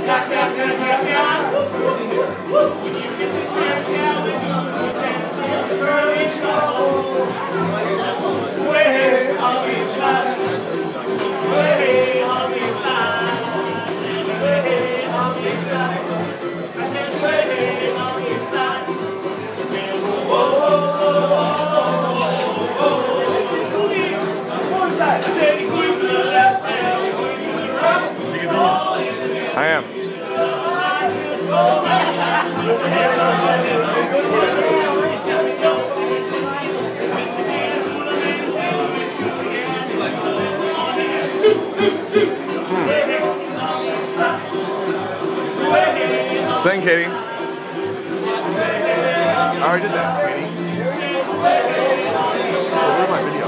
I am. Sing, Katie. I already did that, Katie. Where's my video?